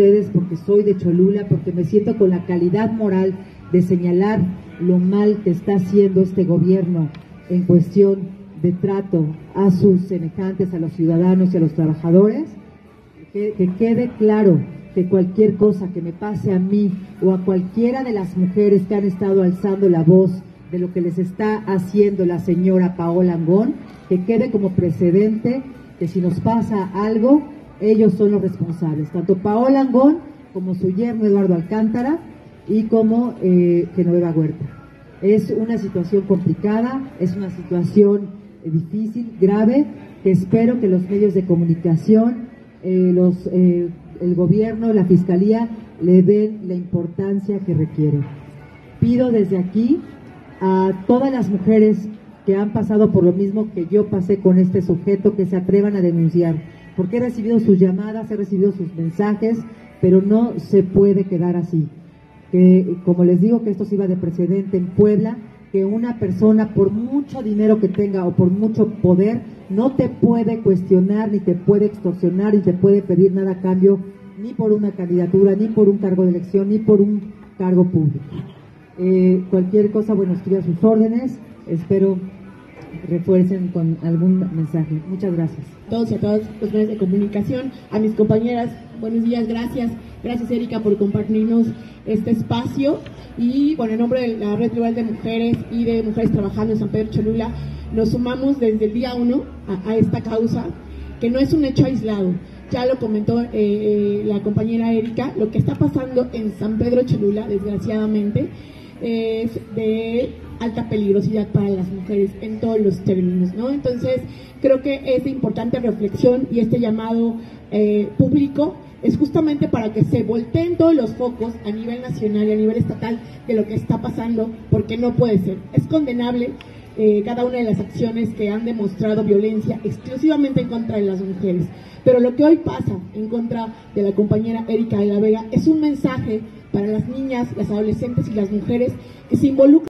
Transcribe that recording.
ustedes porque soy de Cholula, porque me siento con la calidad moral de señalar lo mal que está haciendo este gobierno en cuestión de trato a sus semejantes, a los ciudadanos y a los trabajadores. Que quede claro que cualquier cosa que me pase a mí o a cualquiera de las mujeres que han estado alzando la voz de lo que les está haciendo la señora Paola Angón, que quede como precedente que si nos pasa algo, ellos son los responsables, tanto Paola Angón como su yerno Eduardo Alcántara y como Genoveva Huerta. Es una situación complicada, es una situación difícil, grave, que espero que los medios de comunicación, el gobierno, la fiscalía, le den la importancia que requiere. Pido desde aquí a todas las mujeres que han pasado por lo mismo que yo pasé con este sujeto, que se atrevan a denunciar, porque he recibido sus llamadas, he recibido sus mensajes, pero no se puede quedar así. Que, como les digo, que esto se iba de precedente en Puebla, que una persona, por mucho dinero que tenga o por mucho poder, no te puede cuestionar, ni te puede extorsionar, ni te puede pedir nada a cambio, ni por una candidatura, ni por un cargo de elección, ni por un cargo público. Cualquier cosa, bueno, estoy a sus órdenes, espero refuercen con algún mensaje. Muchas gracias. Todos y a todas los medios de comunicación, a mis compañeras, buenos días, gracias. Gracias, Erika, por compartirnos este espacio. Y bueno, en nombre de la Red Tribal de Mujeres y de Mujeres Trabajando en San Pedro Cholula, nos sumamos desde el día 1 a esta causa, que no es un hecho aislado. Ya lo comentó la compañera Erika, lo que está pasando en San Pedro Cholula, desgraciadamente, es de alta peligrosidad para las mujeres en todos los términos, ¿no? Entonces, creo que es de importante reflexión y este llamado público es justamente para que se volteen todos los focos a nivel nacional y a nivel estatal de lo que está pasando, porque no puede ser. Es condenable cada una de las acciones que han demostrado violencia exclusivamente en contra de las mujeres. Pero lo que hoy pasa en contra de la compañera Erika de la Vega es un mensaje para las niñas, las adolescentes y las mujeres que se involucran